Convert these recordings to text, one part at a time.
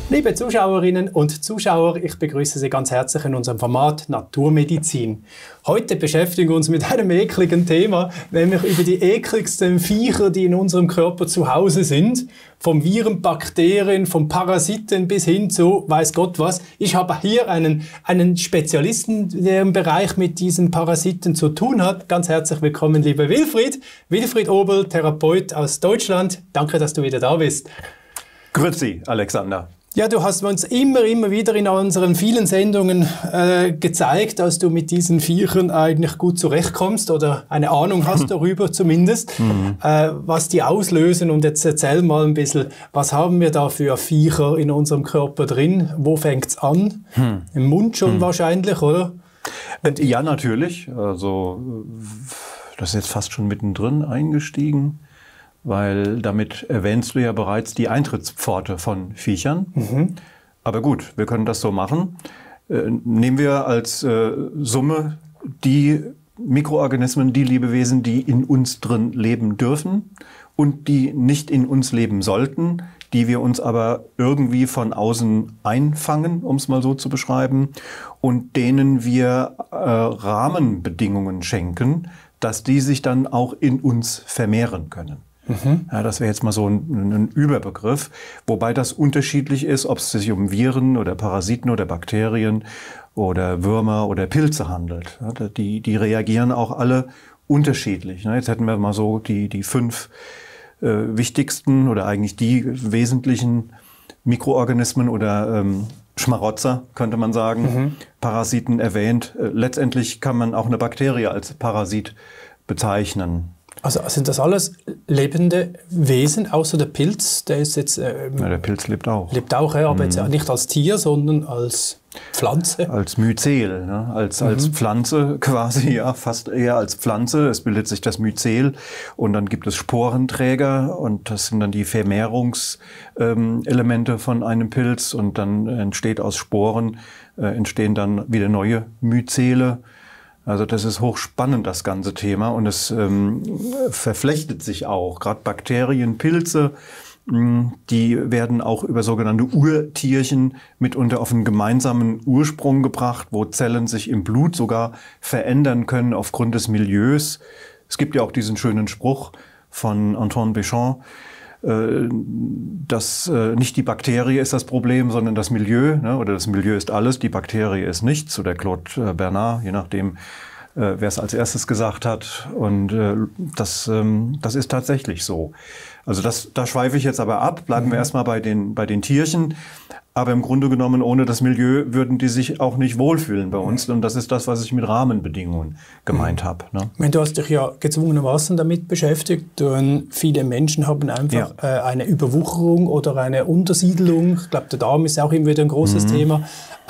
Liebe Zuschauerinnen und Zuschauer, ich begrüße Sie ganz herzlich in unserem Format Naturmedizin. Heute beschäftigen wir uns mit einem ekligen Thema, nämlich über die ekligsten Viecher, die in unserem Körper zu Hause sind. Vom Viren, Bakterien, vom Parasiten bis hin zu weiß Gott was. Ich habe hier einen Spezialisten, der im Bereich mit diesen Parasiten zu tun hat. Ganz herzlich willkommen, lieber Wilfried. Wilfried Obel, Therapeut aus Deutschland. Danke, dass du wieder da bist. Grüezi, Alexander. Ja, du hast uns immer wieder in unseren vielen Sendungen gezeigt, dass du mit diesen Viechern eigentlich gut zurechtkommst oder eine Ahnung hast darüber zumindest, was die auslösen. Und jetzt erzähl mal ein bisschen, was haben wir da für Viecher in unserem Körper drin? Wo fängt's an? Im Mund schon wahrscheinlich, oder? Ja, natürlich. Also das ist jetzt fast schon mittendrin eingestiegen. Weil damit erwähnst du ja bereits die Eintrittspforte von Viechern. Aber gut, wir können das so machen. Nehmen wir als Summe die Mikroorganismen, die Lebewesen, die in uns drin leben dürfen und die nicht in uns leben sollten, die wir uns aber irgendwie von außen einfangen, um es mal so zu beschreiben, und denen wir Rahmenbedingungen schenken, dass die sich dann auch in uns vermehren können. Ja, das wäre jetzt mal so ein Überbegriff, wobei das unterschiedlich ist, ob es sich um Viren oder Parasiten oder Bakterien oder Würmer oder Pilze handelt. Ja, die reagieren auch alle unterschiedlich. Jetzt hätten wir mal so die 5 wichtigsten oder eigentlich die wesentlichen Mikroorganismen oder Schmarotzer, könnte man sagen, Parasiten erwähnt. Letztendlich kann man auch eine Bakterie als Parasit bezeichnen. Also sind das alles lebende Wesen, außer der Pilz? Der ist jetzt... Ja, der Pilz lebt auch. Lebt auch, ja, aber jetzt nicht als Tier, sondern als Pflanze? Als Myzel, ne? als Pflanze quasi, ja, fast eher als Pflanze. Es bildet sich das Myzel und dann gibt es Sporenträger und das sind dann die Vermehrungselemente von einem Pilz und dann entsteht aus Sporen, entstehen dann wieder neue Myzele. Also das ist hochspannend, das ganze Thema, und es verflechtet sich auch. Gerade Bakterien, Pilze, die werden auch über sogenannte Urtierchen mitunter auf einen gemeinsamen Ursprung gebracht, wo Zellen sich im Blut sogar verändern können aufgrund des Milieus. Es gibt ja auch diesen schönen Spruch von Antoine Béchamp, dass nicht die Bakterie ist das Problem, sondern das Milieu, ne? Oder das Milieu ist alles, die Bakterie ist nichts, oder Claude Bernard, je nachdem, wer es als erstes gesagt hat. Und das ist tatsächlich so. Also da schweife ich jetzt aber ab, bleiben wir erstmal bei den Tierchen. Aber im Grunde genommen, ohne das Milieu würden die sich auch nicht wohlfühlen bei uns. Und das ist das, was ich mit Rahmenbedingungen gemeint habe. Ne? Du hast dich ja gezwungenermaßen damit beschäftigt. Und viele Menschen haben einfach eine Überwucherung oder eine Untersiedelung. Ich glaube, der Darm ist auch immer wieder ein großes Thema.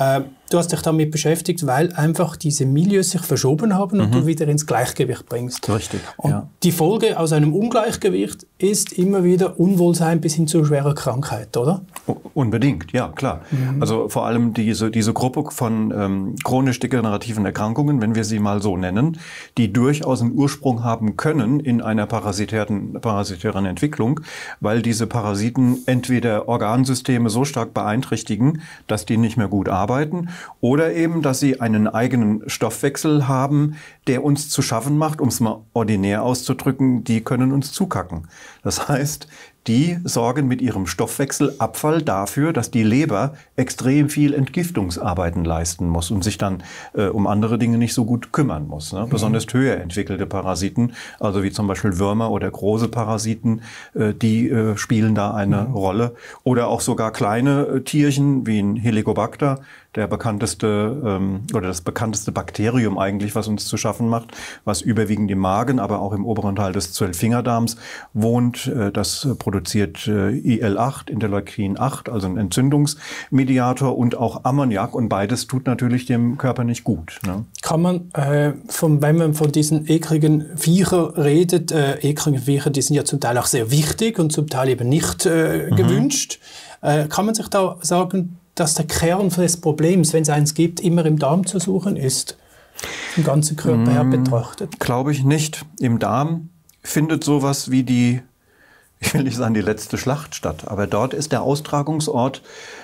Du hast dich damit beschäftigt, weil einfach diese Milieus sich verschoben haben und du wieder ins Gleichgewicht bringst. Richtig. Und die Folge aus einem Ungleichgewicht ist immer wieder Unwohlsein bis hin zu schwerer Krankheit, oder? Unbedingt, ja, klar. Also vor allem diese Gruppe von chronisch degenerativen Erkrankungen, wenn wir sie mal so nennen, die durchaus einen Ursprung haben können in einer parasitären Entwicklung, weil diese Parasiten entweder Organsysteme so stark beeinträchtigen, dass die nicht mehr gut arbeiten, oder eben, dass sie einen eigenen Stoffwechsel haben, der uns zu schaffen macht, um es mal ordinär auszudrücken, die können uns zukacken. Das heißt, die sorgen mit ihrem Stoffwechselabfall dafür, dass die Leber extrem viel Entgiftungsarbeiten leisten muss und sich dann um andere Dinge nicht so gut kümmern muss. Ne? Besonders höher entwickelte Parasiten, also wie zum Beispiel Würmer oder große Parasiten, die spielen da eine Rolle. Oder auch sogar kleine Tierchen wie ein Helicobacter, der bekannteste oder das bekannteste Bakterium eigentlich, was uns zu schaffen macht, was überwiegend im Magen, aber auch im oberen Teil des Zwölffingerdarms wohnt. Das produziert IL-8, Interleukin 8, also ein Entzündungsmediator, und auch Ammoniak, und beides tut natürlich dem Körper nicht gut. Ne? Kann man, wenn man von diesen ekligen Viecher redet, eklige Viecher, die sind ja zum Teil auch sehr wichtig und zum Teil eben nicht gewünscht. Kann man sich da sagen, dass der Kern des Problems, wenn es eins gibt, immer im Darm zu suchen ist, im ganzen Körper her betrachtet? Glaube ich nicht. Im Darm findet sowas wie ich will nicht sagen die letzte Schlacht statt, aber dort ist der Austragungsort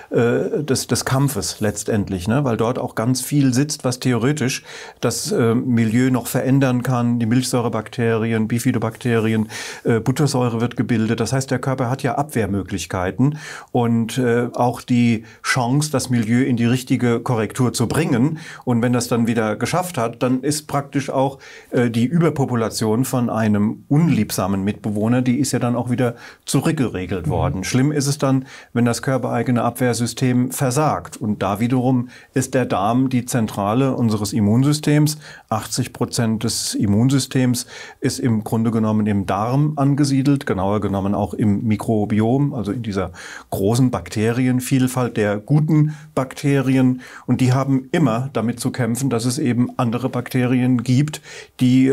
des Kampfes letztendlich, ne? Weil dort auch ganz viel sitzt, was theoretisch das Milieu noch verändern kann. Die Milchsäurebakterien, Bifidobakterien, Buttersäure wird gebildet. Das heißt, der Körper hat ja Abwehrmöglichkeiten und auch die Chance, das Milieu in die richtige Korrektur zu bringen. Und wenn das dann wieder geschafft hat, dann ist praktisch auch die Überpopulation von einem unliebsamen Mitbewohner, die ist ja dann auch wieder zurückgeregelt worden. Schlimm ist es dann, wenn das körpereigene Abwehrsystem versagt. Und da wiederum ist der Darm die Zentrale unseres Immunsystems. 80% des Immunsystems ist im Grunde genommen im Darm angesiedelt, genauer genommen auch im Mikrobiom, also in dieser großen Bakterienvielfalt der guten Bakterien. Und die haben immer damit zu kämpfen, dass es eben andere Bakterien gibt, die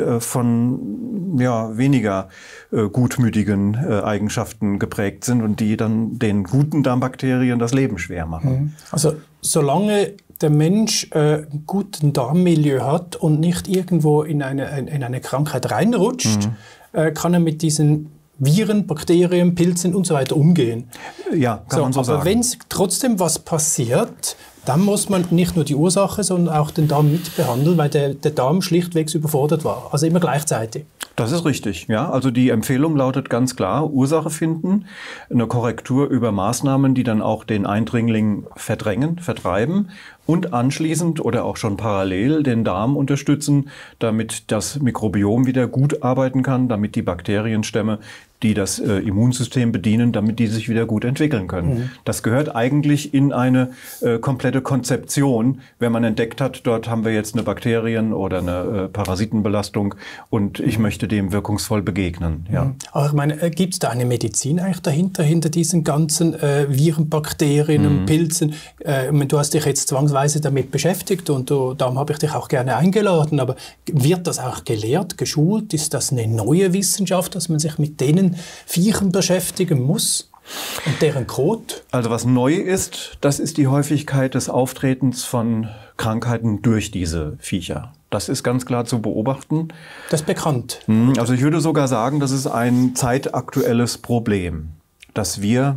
von weniger gutmütigen Eigenschaften geprägt sind und die dann den guten Darmbakterien das Leben schwer machen. Also solange der Mensch einen guten Darmmilieu hat und nicht irgendwo in eine Krankheit reinrutscht, kann er mit diesen Viren, Bakterien, Pilzen und so weiter umgehen. Ja, kann man so sagen. Aber wenn trotzdem was passiert, dann muss man nicht nur die Ursache, sondern auch den Darm mitbehandeln, weil der Darm schlichtweg überfordert war. Also immer gleichzeitig. Das ist richtig, ja. Also die Empfehlung lautet ganz klar, Ursache finden, eine Korrektur über Maßnahmen, die dann auch den Eindringling verdrängen, vertreiben und anschließend oder auch schon parallel den Darm unterstützen, damit das Mikrobiom wieder gut arbeiten kann, damit die Bakterienstämme, die das Immunsystem bedienen, damit die sich wieder gut entwickeln können. Das gehört eigentlich in eine komplette Konzeption, wenn man entdeckt hat, dort haben wir jetzt eine Bakterien- oder eine Parasitenbelastung und ich möchte dem wirkungsvoll begegnen. Ja. Aber ich meine, gibt es da eine Medizin eigentlich dahinter, hinter diesen ganzen Viren, Bakterien und Pilzen? Du hast dich jetzt zwangsweise damit beschäftigt und darum habe ich dich auch gerne eingeladen, aber wird das auch gelehrt, geschult? Ist das eine neue Wissenschaft, dass man sich mit denen Viechern beschäftigen muss und deren Kot? Also was neu ist, das ist die Häufigkeit des Auftretens von Krankheiten durch diese Viecher. Das ist ganz klar zu beobachten. Das ist bekannt. Also ich würde sogar sagen, das ist ein zeitaktuelles Problem, dass wir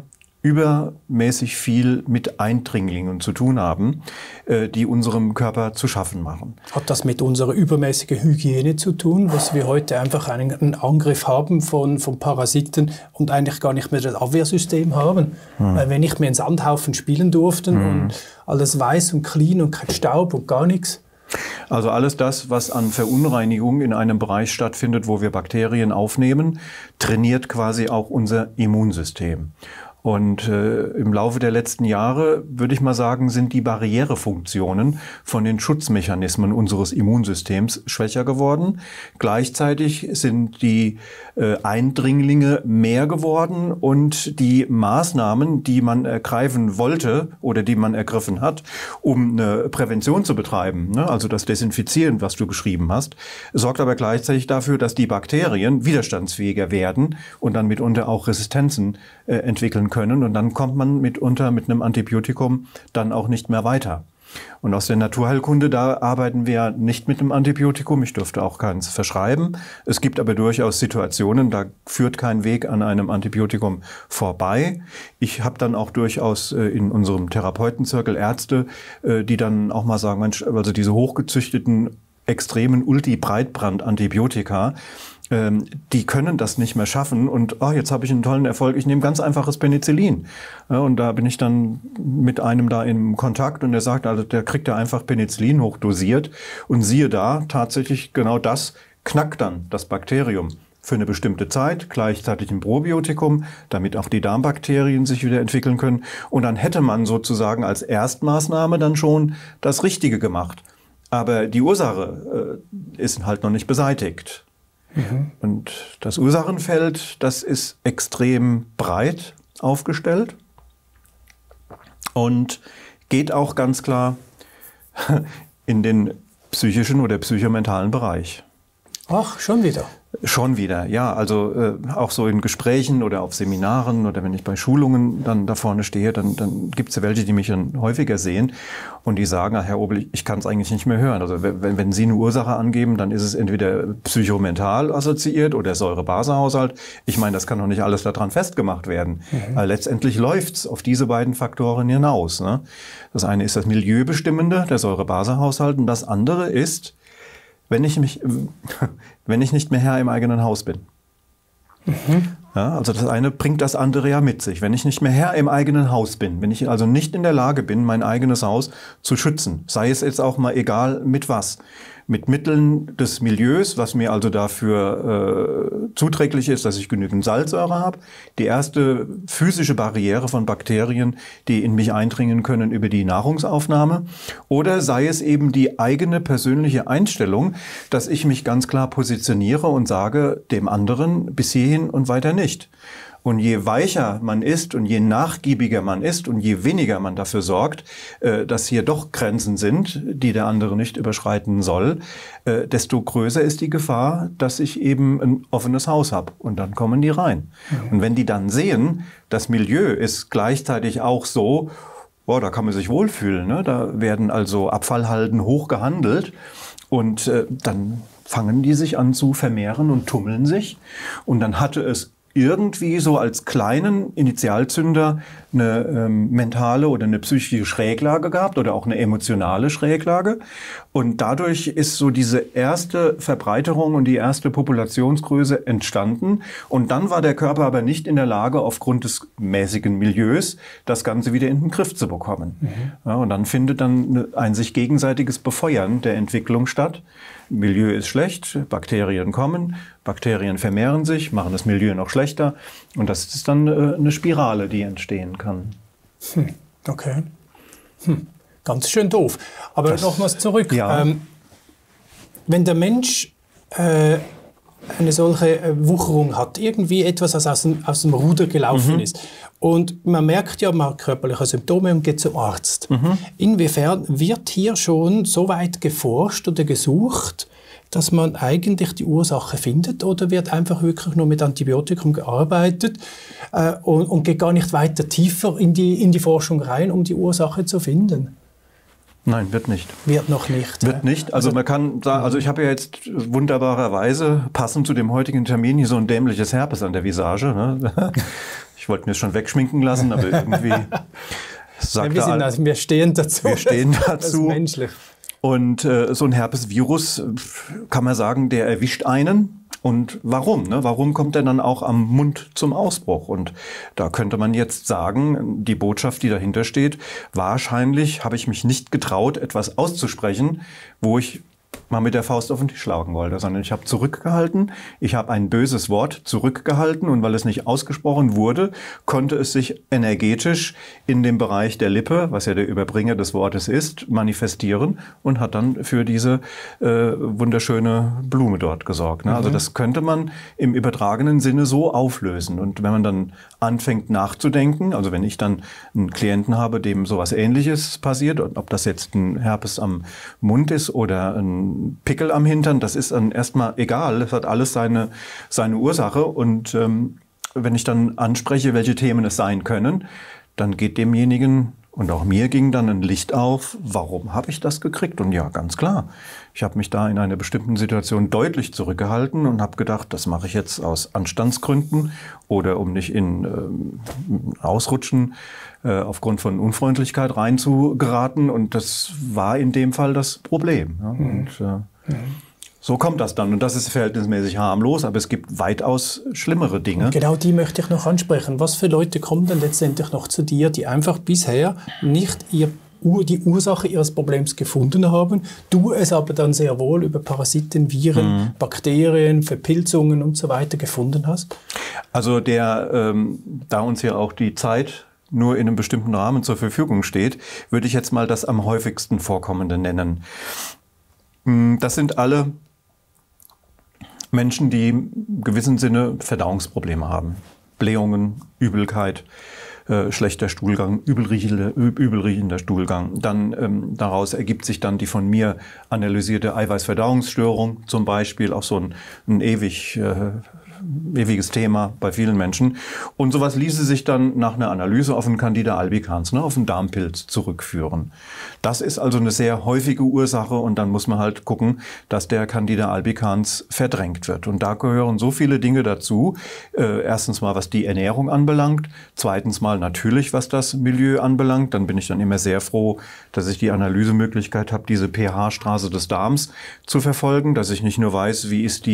übermäßig viel mit Eindringlingen zu tun haben, die unserem Körper zu schaffen machen. Hat das mit unserer übermäßigen Hygiene zu tun, dass wir heute einfach einen Angriff haben von Parasiten und eigentlich gar nicht mehr das Abwehrsystem haben? Weil wir nicht mehr in Sandhaufen spielen durften und alles weiß und clean und kein Staub und gar nichts. Also alles das, was an Verunreinigung in einem Bereich stattfindet, wo wir Bakterien aufnehmen, trainiert quasi auch unser Immunsystem. Und im Laufe der letzten Jahre, würde ich mal sagen, sind die Barrierefunktionen von den Schutzmechanismen unseres Immunsystems schwächer geworden. Gleichzeitig sind die Eindringlinge mehr geworden und die Maßnahmen, die man ergreifen wollte oder die man ergriffen hat, um eine Prävention zu betreiben, ne, also das Desinfizieren, was du geschrieben hast, sorgt aber gleichzeitig dafür, dass die Bakterien widerstandsfähiger werden und dann mitunter auch Resistenzen entwickeln können. Und dann kommt man mitunter mit einem Antibiotikum dann auch nicht mehr weiter. Und aus der Naturheilkunde, da arbeiten wir nicht mit einem Antibiotikum. Ich dürfte auch keins verschreiben. Es gibt aber durchaus Situationen, da führt kein Weg an einem Antibiotikum vorbei. Ich habe dann auch durchaus in unserem Therapeutenzirkel Ärzte, die dann auch mal sagen, Mensch, also diese hochgezüchteten, extremen Ulti-Breitbrand-Antibiotika, die können das nicht mehr schaffen und jetzt habe ich einen tollen Erfolg, ich nehme ganz einfaches Penicillin. Ja, und da bin ich dann mit einem da im Kontakt und der sagt, also der kriegt ja einfach Penicillin hochdosiert und siehe da, tatsächlich genau das knackt dann das Bakterium für eine bestimmte Zeit, gleichzeitig ein Probiotikum, damit auch die Darmbakterien sich wieder entwickeln können und dann hätte man sozusagen als Erstmaßnahme dann schon das Richtige gemacht. Aber die Ursache ist halt noch nicht beseitigt. Und das Ursachenfeld, das ist extrem breit aufgestellt und geht auch ganz klar in den psychischen oder psychomentalen Bereich. Ach, schon wieder? Schon wieder, ja. Also auch so in Gesprächen oder auf Seminaren oder wenn ich bei Schulungen dann da vorne stehe, dann gibt es ja welche, die mich dann häufiger sehen und die sagen, Herr Obel, ich kann es eigentlich nicht mehr hören. Also wenn Sie eine Ursache angeben, dann ist es entweder psychomental assoziiert oder Säure-Base-Haushalt. Ich meine, das kann doch nicht alles daran festgemacht werden. Weil letztendlich läuft es auf diese beiden Faktoren hinaus. Ne? Das eine ist das Milieubestimmende, der Säure-Base-Haushalt, und das andere ist, wenn ich nicht mehr Herr im eigenen Haus bin. Ja, also das eine bringt das andere ja mit sich. Wenn ich nicht mehr Herr im eigenen Haus bin, wenn ich also nicht in der Lage bin, mein eigenes Haus zu schützen, sei es jetzt auch mal egal mit was, mit Mitteln des Milieus, was mir also dafür zuträglich ist, dass ich genügend Salzsäure habe. Die erste physische Barriere von Bakterien, die in mich eindringen können über die Nahrungsaufnahme. Oder sei es eben die eigene persönliche Einstellung, dass ich mich ganz klar positioniere und sage dem anderen bis hierhin und weiter nicht. Und je weicher man ist und je nachgiebiger man ist und je weniger man dafür sorgt, dass hier doch Grenzen sind, die der andere nicht überschreiten soll, desto größer ist die Gefahr, dass ich eben ein offenes Haus habe. Und dann kommen die rein. Und wenn die dann sehen, das Milieu ist gleichzeitig auch so, boah, da kann man sich wohlfühlen, ne? Da werden also Abfallhalden hoch gehandelt und dann fangen die sich an zu vermehren und tummeln sich. Und dann hatte es irgendwie so als kleinen Initialzünder eine mentale oder eine psychische Schräglage gehabt oder auch eine emotionale Schräglage. Und dadurch ist so diese erste Verbreiterung und die erste Populationsgröße entstanden. Und dann war der Körper aber nicht in der Lage, aufgrund des mäßigen Milieus das Ganze wieder in den Griff zu bekommen. Ja, und dann findet dann ein sich gegenseitiges Befeuern der Entwicklung statt. Milieu ist schlecht, Bakterien kommen, Bakterien vermehren sich, machen das Milieu noch schlechter und das ist dann eine Spirale, die entstehen kann. Okay. Ganz schön doof. Aber nochmals zurück. Ja. Wenn der Mensch eine solche Wucherung hat, irgendwie etwas, das aus dem Ruder gelaufen ist, und man merkt ja, man hat körperliche Symptome und geht zum Arzt. Inwiefern wird hier schon so weit geforscht oder gesucht, dass man eigentlich die Ursache findet, oder wird einfach wirklich nur mit Antibiotikum gearbeitet und geht gar nicht weiter tiefer in die Forschung rein, um die Ursache zu finden? Nein, wird nicht. Wird noch nicht. Wird nicht. Also man kann sagen, also ich habe ja jetzt wunderbarerweise, passend zu dem heutigen Termin, hier so ein dämliches Herpes an der Visage. Ne? Ich wollte mir es schon wegschminken lassen, aber irgendwie sagt wir stehen dazu. Wir stehen dazu. Das ist menschlich. Und so ein Herpesvirus, kann man sagen, der erwischt einen. Und warum? Ne? Warum kommt er dann auch am Mund zum Ausbruch? Und da könnte man jetzt sagen, die Botschaft, die dahinter steht, wahrscheinlich habe ich mich nicht getraut, etwas auszusprechen, wo ich mal mit der Faust auf den Tisch schlagen wollte, sondern ich habe zurückgehalten, ich habe ein böses Wort zurückgehalten und weil es nicht ausgesprochen wurde, konnte es sich energetisch in dem Bereich der Lippe, was ja der Überbringer des Wortes ist, manifestieren und hat dann für diese wunderschöne Blume dort gesorgt. Ne? Also das könnte man im übertragenen Sinne so auflösen. Und wenn man dann anfängt nachzudenken, also wenn ich dann einen Klienten habe, dem sowas Ähnliches passiert, und ob das jetzt ein Herpes am Mund ist oder ein Pickel am Hintern, das ist dann erstmal egal. Das hat alles seine Ursache. Und wenn ich dann anspreche, welche Themen es sein können, dann geht demjenigen und auch mir ging dann ein Licht auf, warum habe ich das gekriegt? Und ja, ganz klar, ich habe mich da in einer bestimmten Situation deutlich zurückgehalten und habe gedacht, das mache ich jetzt aus Anstandsgründen oder um nicht in Ausrutschen aufgrund von Unfreundlichkeit reinzugeraten. Und das war in dem Fall das Problem. Ja? Und so kommt das dann. Und das ist verhältnismäßig harmlos, aber es gibt weitaus schlimmere Dinge. Und genau die möchte ich noch ansprechen. Was für Leute kommen denn letztendlich noch zu dir, die einfach bisher nicht die Ursache ihres Problems gefunden haben, du es aber dann sehr wohl über Parasiten, Viren, Bakterien, Verpilzungen und so weiter gefunden hast? Also da uns ja auch die Zeit nur in einem bestimmten Rahmen zur Verfügung steht, würde ich jetzt mal das am häufigsten vorkommende nennen. Das sind alle Menschen, die im gewissen Sinne Verdauungsprobleme haben. Blähungen, Übelkeit, schlechter Stuhlgang, übelriechender Stuhlgang. Dann daraus ergibt sich dann die von mir analysierte Eiweißverdauungsstörung zum Beispiel, auch so ein ewiges Thema bei vielen Menschen. Und sowas ließe sich dann nach einer Analyse auf einen Candida albicans, auf einen Darmpilz zurückführen. Das ist also eine sehr häufige Ursache und dann muss man halt gucken, dass der Candida albicans verdrängt wird. Und da gehören so viele Dinge dazu. Erstens mal, was die Ernährung anbelangt. Zweitens mal natürlich, was das Milieu anbelangt. Dann bin ich dann immer sehr froh, dass ich die Analysemöglichkeit habe, diese pH-Straße des Darms zu verfolgen, dass ich nicht nur weiß, wie ist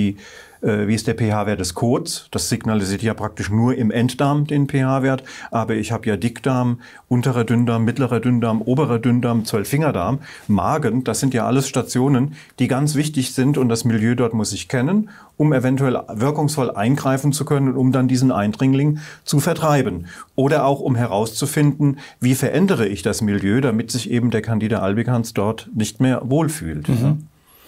der pH-Wert des Kots. Das signalisiert ja praktisch nur im Enddarm den pH-Wert. Aber ich habe ja Dickdarm, unterer Dünndarm, mittlerer Dünndarm, oberer Dünndarm, Zwölffingerdarm, Magen. Das sind ja alles Stationen, die ganz wichtig sind und das Milieu dort muss ich kennen, um eventuell wirkungsvoll eingreifen zu können und um dann diesen Eindringling zu vertreiben. Oder auch um herauszufinden, wie verändere ich das Milieu, damit sich eben der Candida albicans dort nicht mehr wohlfühlt. Mhm.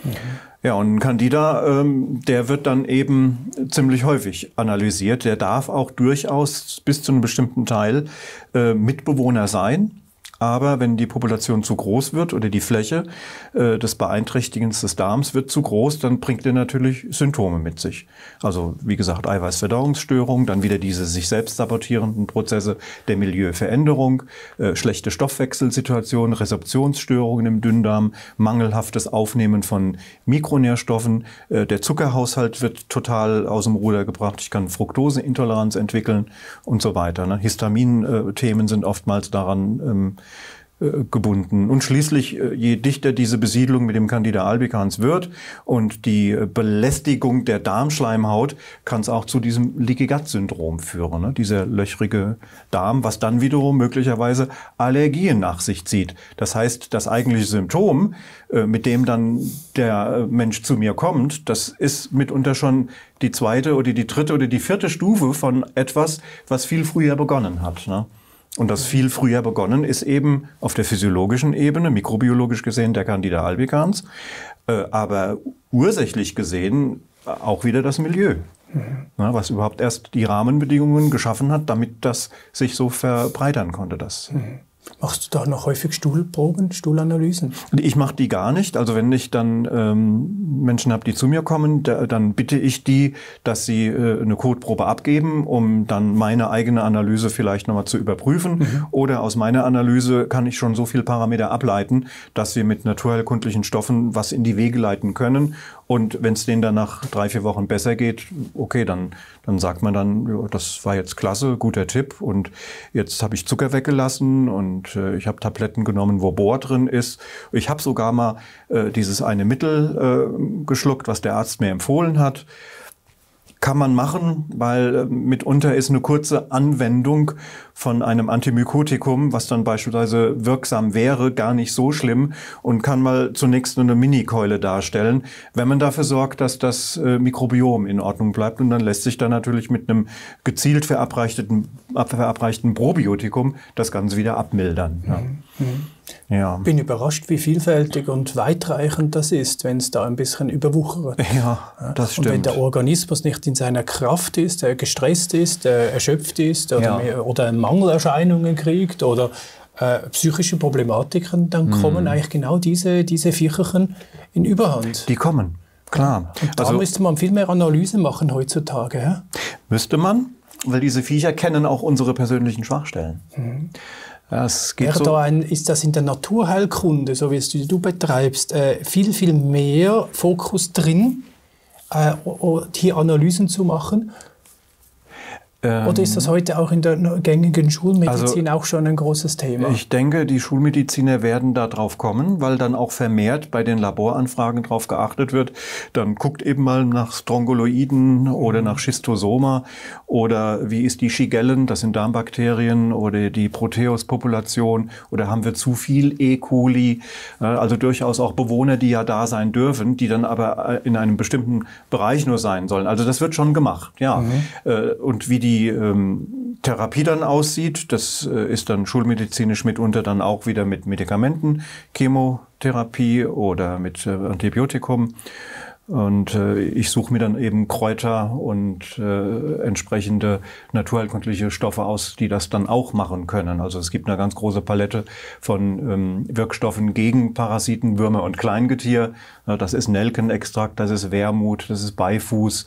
Ja, und ein Candida, der wird dann eben ziemlich häufig analysiert. Der darf auch durchaus bis zu einem bestimmten Teil Mitbewohner sein. Aber wenn die Population zu groß wird oder die Fläche des Beeinträchtigens des Darms wird zu groß, dann bringt er natürlich Symptome mit sich. Also wie gesagt, Eiweißverdauungsstörung, dann wieder diese sich selbst sabotierenden Prozesse der Milieuveränderung, schlechte Stoffwechselsituation, Resorptionsstörungen im Dünndarm, mangelhaftes Aufnehmen von Mikronährstoffen, der Zuckerhaushalt wird total aus dem Ruder gebracht, ich kann Fructoseintoleranz entwickeln und so weiter. Histamin-Themen sind oftmals daran gebunden. Und schließlich, je dichter diese Besiedlung mit dem Candida albicans wird und die Belästigung der Darmschleimhaut, kann es auch zu diesem Leaky Gut Syndrom führen, ne? Dieser löchrige Darm, was dann wiederum möglicherweise Allergien nach sich zieht. Das heißt, das eigentliche Symptom, mit dem dann der Mensch zu mir kommt, das ist mitunter schon die zweite oder die dritte oder die vierte Stufe von etwas, was viel früher begonnen hat, ne? Und das viel früher begonnen ist eben auf der physiologischen Ebene, mikrobiologisch gesehen, der Candida albicans, aber ursächlich gesehen auch wieder das Milieu, was überhaupt erst die Rahmenbedingungen geschaffen hat, damit das sich so verbreitern konnte. Machst du da noch häufig Stuhlproben, Stuhlanalysen? Ich mache die gar nicht. Also wenn ich dann Menschen habe, die zu mir kommen, dann bitte ich die, dass sie eine Kotprobe abgeben, um dann meine eigene Analyse vielleicht nochmal zu überprüfen. Mhm. Oder aus meiner Analyse kann ich schon so viel Parameter ableiten, dass wir mit naturheilkundlichen Stoffen was in die Wege leiten können. Und wenn es denen dann nach 3-4 Wochen besser geht, okay, dann sagt man dann, ja, das war jetzt klasse, guter Tipp und jetzt habe ich Zucker weggelassen und ich habe Tabletten genommen, wo Bor drin ist. Ich habe sogar mal dieses eine Mittel geschluckt, was der Arzt mir empfohlen hat. Kann man machen, weil mitunter ist eine kurze Anwendung von einem Antimykotikum, was dann beispielsweise wirksam wäre, gar nicht so schlimm und kann mal zunächst nur eine Minikeule darstellen, wenn man dafür sorgt, dass das Mikrobiom in Ordnung bleibt. Und dann lässt sich dann natürlich mit einem gezielt verabreichten Probiotikum das Ganze wieder abmildern. Ja. Mhm. Ja. Bin überrascht, wie vielfältig und weitreichend das ist, wenn es da ein bisschen überwuchert. Ja, das stimmt. Und wenn der Organismus nicht in seiner Kraft ist, gestresst ist, erschöpft ist oder Mangelerscheinungen kriegt oder psychische Problematiken, dann kommen eigentlich genau diese Viecherchen in Überhand. Die kommen, klar. Und da müsste man viel mehr Analyse machen heutzutage. Ja? Müsste man, weil diese Viecher kennen auch unsere persönlichen Schwachstellen. Mhm. Ist das in der Naturheilkunde, so wie es du betreibst, viel, viel mehr Fokus drin, hier Analysen zu machen? Oder ist das heute auch in der gängigen Schulmedizin auch schon ein großes Thema? Ich denke, die Schulmediziner werden da drauf kommen, weil dann auch vermehrt bei den Laboranfragen drauf geachtet wird. Dann guckt eben mal nach Strongyloiden oder nach Schistosoma oder wie ist die Shigellen, das sind Darmbakterien, oder die Proteus-Population oder haben wir zu viel E. coli. Also durchaus auch Bewohner, die ja da sein dürfen, die dann aber in einem bestimmten Bereich nur sein sollen. Also das wird schon gemacht, ja. Und wie die Therapie dann aussieht, das ist dann schulmedizinisch mitunter dann auch wieder mit Medikamenten, Chemotherapie oder mit Antibiotikum. Und ich suche mir dann eben Kräuter und entsprechende naturheilkundliche Stoffe aus, die das dann auch machen können. Also es gibt eine ganz große Palette von Wirkstoffen gegen Parasiten, Würmer und Kleingetier. Das ist Nelkenextrakt, das ist Wermut, das ist Beifuß.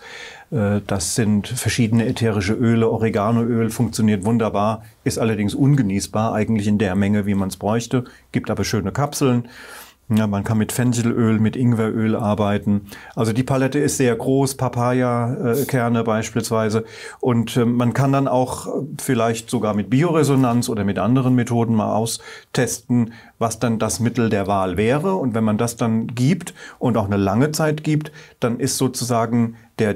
Das sind verschiedene ätherische Öle. Oreganoöl funktioniert wunderbar, ist allerdings ungenießbar, eigentlich in der Menge, wie man es bräuchte. Gibt aber schöne Kapseln. Ja, man kann mit Fenchelöl, mit Ingweröl arbeiten. Also die Palette ist sehr groß, Papaya-Kerne beispielsweise. Und man kann dann auch vielleicht sogar mit Bioresonanz oder mit anderen Methoden mal austesten, was dann das Mittel der Wahl wäre. Und wenn man das dann gibt und auch eine lange Zeit gibt, dann ist sozusagen der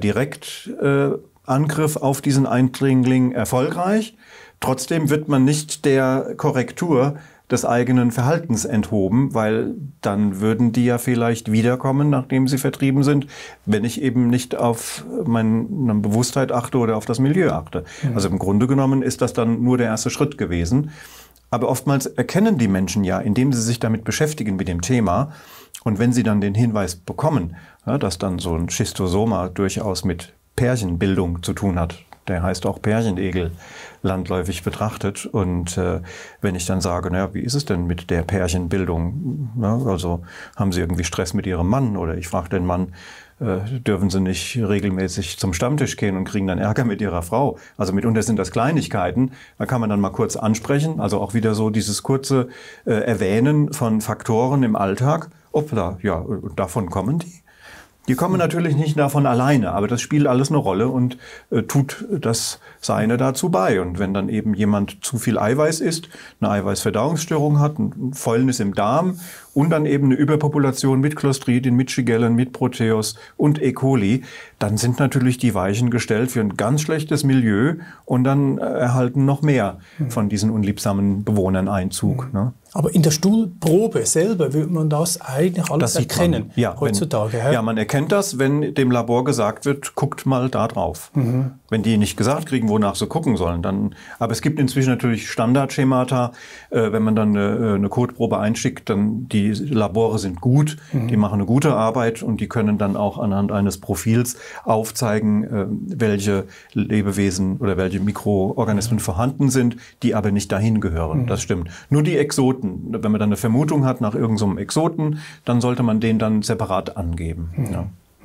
Direktangriff auf diesen Eindringling erfolgreich. Trotzdem wird man nicht der Korrektur des eigenen Verhaltens enthoben, weil dann würden die ja vielleicht wiederkommen, nachdem sie vertrieben sind, wenn ich eben nicht auf meine Bewusstheit achte oder auf das Milieu achte. Also im Grunde genommen ist das dann nur der erste Schritt gewesen. Aber oftmals erkennen die Menschen ja, indem sie sich damit beschäftigen mit dem Thema, und wenn sie dann den Hinweis bekommen, ja, dass dann so ein Schistosoma durchaus mit Pärchenbildung zu tun hat, der heißt auch Pärchenegel, landläufig betrachtet. Und wenn ich dann sage, naja, wie ist es denn mit der Pärchenbildung? Ja, also haben Sie irgendwie Stress mit Ihrem Mann? Oder ich frage den Mann, dürfen Sie nicht regelmäßig zum Stammtisch gehen und kriegen dann Ärger mit Ihrer Frau? Also mitunter sind das Kleinigkeiten, da kann man dann mal kurz ansprechen. Also auch wieder so dieses kurze Erwähnen von Faktoren im Alltag. Hoppla, ja, und davon kommen die? Die kommen natürlich nicht davon alleine, aber das spielt alles eine Rolle und tut das Seine dazu bei. Und wenn dann eben jemand zu viel Eiweiß isst, eine Eiweißverdauungsstörung hat, ein Fäulnis im Darm und dann eben eine Überpopulation mit Clostridien, mit Shigellen, mit Proteus und E. coli, dann sind natürlich die Weichen gestellt für ein ganz schlechtes Milieu und dann erhalten noch mehr von diesen unliebsamen Bewohnern Einzug. Ne? Aber in der Stuhlprobe selber würde man das eigentlich alles erkennen, ja, heutzutage. Ja, man erkennt das, wenn dem Labor gesagt wird, guckt mal da drauf. Wenn die nicht gesagt kriegen, wonach sie gucken sollen, dann. Aber es gibt inzwischen natürlich Standardschemata. Wenn man dann eine Kotprobe einschickt, dann die Labore sind gut, die machen eine gute Arbeit und die können dann auch anhand eines Profils aufzeigen, welche Lebewesen oder welche Mikroorganismen vorhanden sind, die aber nicht dahin gehören. Das stimmt. Nur die Exoten. Wenn man dann eine Vermutung hat nach irgendeinem Exoten, dann sollte man den dann separat angeben. Ja.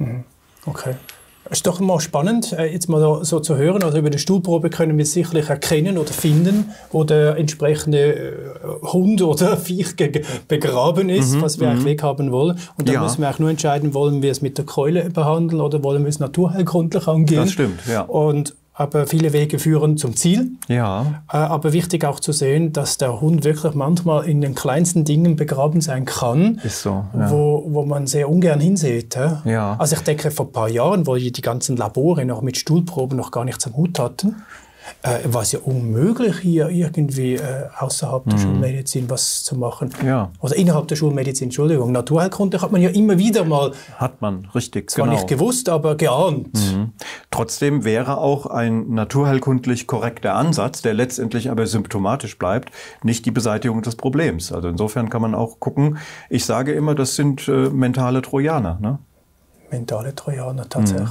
Okay. Es ist doch mal spannend, jetzt mal so zu hören. Also über die Stuhlprobe können wir sicherlich erkennen oder finden, wo der entsprechende Hund oder Viech begraben ist, was wir eigentlich weghaben wollen. Und dann müssen wir auch nur entscheiden, wollen wir es mit der Keule behandeln oder wollen wir es naturheilkundlich angehen. Das stimmt, ja. Aber viele Wege führen zum Ziel. Ja. Aber wichtig auch zu sehen, dass der Hund wirklich manchmal in den kleinsten Dingen begraben sein kann, ist so, ja. wo man sehr ungern hinsieht. Ja. Also ich denke, vor ein paar Jahren, wo die ganzen Labore noch mit Stuhlproben noch gar nichts am Hut hatten, war es ja unmöglich, hier irgendwie außerhalb der Schulmedizin was zu machen. Ja. Oder innerhalb der Schulmedizin, Entschuldigung. Naturheilkunde hat man ja immer wieder mal... Hat man, richtig, zwar nicht gewusst, aber geahnt. Trotzdem wäre auch ein naturheilkundlich korrekter Ansatz, der letztendlich aber symptomatisch bleibt, nicht die Beseitigung des Problems. Also insofern kann man auch gucken, ich sage immer, das sind mentale Trojaner. Ne? Mentale Trojaner, tatsächlich.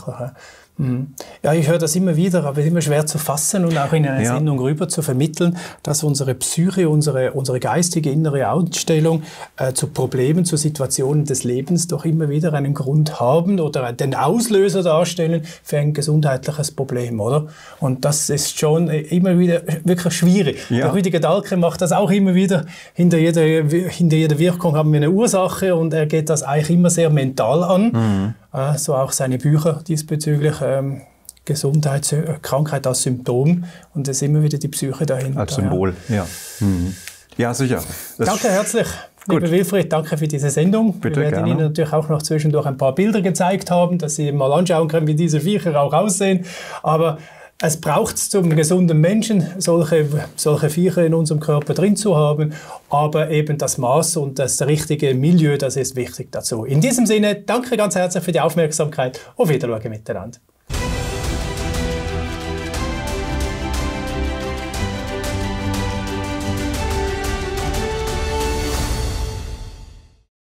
Ja, ich höre das immer wieder, aber es ist immer schwer zu fassen und auch in einer Sendung rüber zu vermitteln, dass unsere Psyche, unsere geistige innere Einstellung zu Problemen, zu Situationen des Lebens doch immer wieder einen Grund haben oder den Auslöser darstellen für ein gesundheitliches Problem, oder? Und das ist schon immer wieder wirklich schwierig. Ja. Der Rüdiger Dahlke macht das auch immer wieder. Hinter jeder Wirkung haben wir eine Ursache und er geht das eigentlich immer sehr mental an. So auch seine Bücher diesbezüglich, Gesundheit, Krankheit als Symptom und es ist immer wieder die Psyche dahinter. Als Symbol, ja. Ja, sicher. Danke herzlich, lieber Wilfried, danke für diese Sendung. Bitte, wir werden Ihnen natürlich auch noch zwischendurch ein paar Bilder gezeigt haben, dass Sie mal anschauen können, wie diese Viecher auch aussehen. Aber es braucht es zum gesunden Menschen, solche Viecher in unserem Körper drin zu haben, aber eben das Maß und das richtige Milieu, das ist wichtig dazu. In diesem Sinne, danke ganz herzlich für die Aufmerksamkeit. Auf Wiedersehen miteinander.